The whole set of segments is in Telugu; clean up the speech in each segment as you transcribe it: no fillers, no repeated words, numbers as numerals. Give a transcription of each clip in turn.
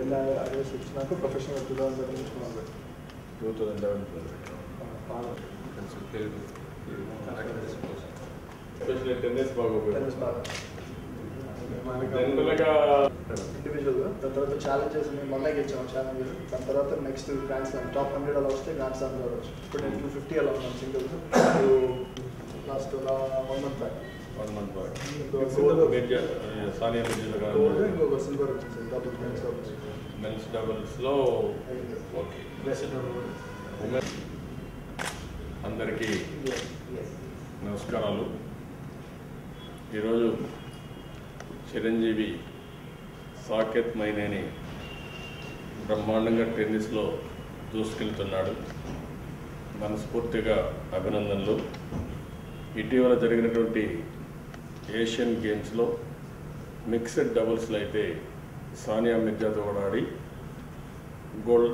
అడ్రస్ ఇచ్చినాక ప్రొఫెషనల్ 2011 నుంచి మొదలు 2011 ఎస్పెషల్లీ టెన్నిస్ బాగా ఇండివిజువల్గా దాని తర్వాత ఛాలెంజెస్ మేము మొన్న గెలిచాము ఛాలెంజెస్. దాని తర్వాత నెక్స్ట్ గ్రాండ్ స్లామ్ టాప్ 100 అలా వస్తే గ్రాండ్ స్లామ్ రావచ్చు. ఇప్పుడు నేను 250 అలా ఉన్నాను singles. Last 1 month back Sania Mirza garu ఇంకొక సిల్వర్ వచ్చింది డబుల్ మెన్స్ డబుల్స్లో. ఓకే, అందరికీ నమస్కారాలు. ఈరోజు చిరంజీవి సాకేత్ మైనేని బ్రహ్మాండంగా టెన్నిస్లో దూసుకెళ్తున్నాడు. మనస్ఫూర్తిగా అభినందనలు. ఇటీవల జరిగినటువంటి ఏషియన్ గేమ్స్లో మిక్స్డ్ డబుల్స్లో అయితే సానియా మిర్జాతో కూడా ఆడి గోల్డ్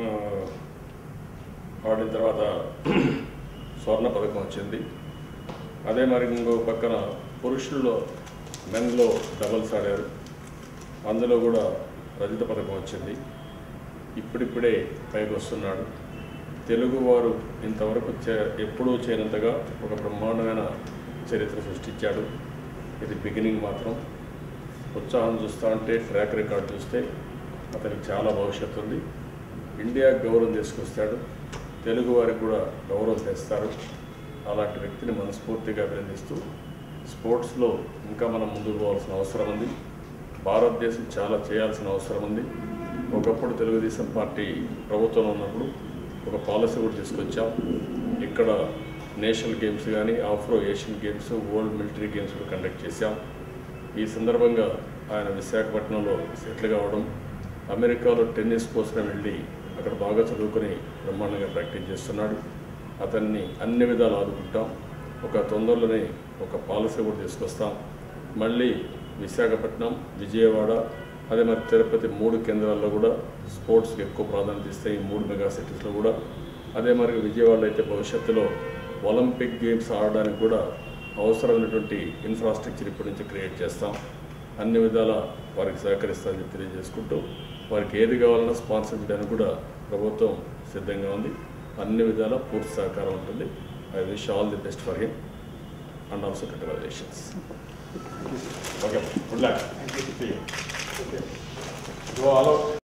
ఆడిన తర్వాత స్వర్ణ పథకం వచ్చింది. అదే మరి ఇంకో పక్కన పురుషుల్లో మెన్లో డబుల్స్ ఆడారు, అందులో కూడా రజత పథకం వచ్చింది. ఇప్పుడిప్పుడే పైకి వస్తున్నాడు. తెలుగువారు ఇంతవరకు ఎప్పుడూ చేయనంతగా ఒక బ్రహ్మాండమైన చరిత్ర సృష్టించాడు. ఇది బిగినింగ్ మాత్రం. ఉత్సాహం చూస్తూ ఉంటే, ట్రాక్ రికార్డ్ చూస్తే అతనికి చాలా భవిష్యత్తు ఉంది. ఇండియా గౌరవం తీసుకొస్తాడు, తెలుగు వారికి కూడా గౌరవం తెస్తారు. అలాంటి వ్యక్తిని మనస్ఫూర్తిగా అభినందిస్తూ స్పోర్ట్స్లో ఇంకా మనం ముందుకు పోవాల్సిన అవసరం ఉంది. భారతదేశం చాలా చేయాల్సిన అవసరం ఉంది. ఒకప్పుడు తెలుగుదేశం పార్టీ ప్రభుత్వంలో ఉన్నప్పుడు ఒక పాలసీ కూడా తీసుకొచ్చాం. ఇక్కడ నేషనల్ గేమ్స్ కానీ, Afro Asian games, world military games కూడా కండక్ట్ చేశాం. ఈ సందర్భంగా ఆయన విశాఖపట్నంలో సెటిల్ కావడం, అమెరికాలో టెన్నిస్ కోసం వెళ్ళి అక్కడ బాగా చదువుకొని బ్రహ్మాండంగా ప్రాక్టీస్ చేస్తున్నాడు. అతన్ని అన్ని విధాలు ఆదుకుంటాం. ఒక తొందరలోనే ఒక పాలసీ కూడా తీసుకొస్తాం. మళ్ళీ విశాఖపట్నం, విజయవాడ, అదే మరి తిరుపతి 3 కేంద్రాల్లో కూడా స్పోర్ట్స్కి ఎక్కువ ప్రాధాన్యత ఇస్తే ఈ 3 మెగా సిటీస్లో కూడా. అదే మరి విజయవాడలో అయితే భవిష్యత్తులో ఒలింపిక్ గేమ్స్ ఆడడానికి కూడా అవసరమైనటువంటి ఇన్ఫ్రాస్ట్రక్చర్ ఇప్పటి నుంచి క్రియేట్ చేస్తాం. అన్ని విధాల వారికి సహకరిస్తామని తెలియజేసుకుంటూ, వారికి ఏది కావాలన్నా స్పాన్సర్ చేయడానికి కూడా ప్రభుత్వం సిద్ధంగా ఉంది. అన్ని విధాల పూర్తి సహకారం ఉంటుంది. I wish all the best for him and also congratulations. Okay, good luck.